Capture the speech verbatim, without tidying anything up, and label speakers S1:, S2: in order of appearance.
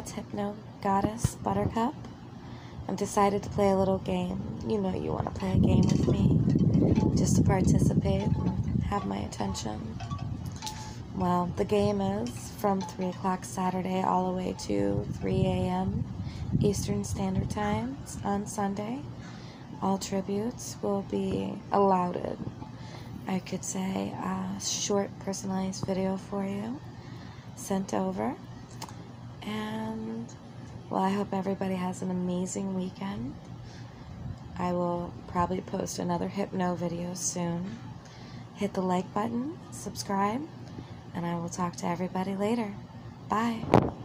S1: it's Hypno Goddess Buttercup. I've decided to play a little game. You know you want to play a game with me, just to participate and have my attention. Well, the game is from three o'clock Saturday all the way to three a.m. Eastern Standard Time on Sunday. All tributes will be allowed. I could say a short personalized video for you sent over. And, well, I hope everybody has an amazing weekend. I will probably post another Hypno video soon. Hit the like button, subscribe, and I will talk to everybody later. Bye.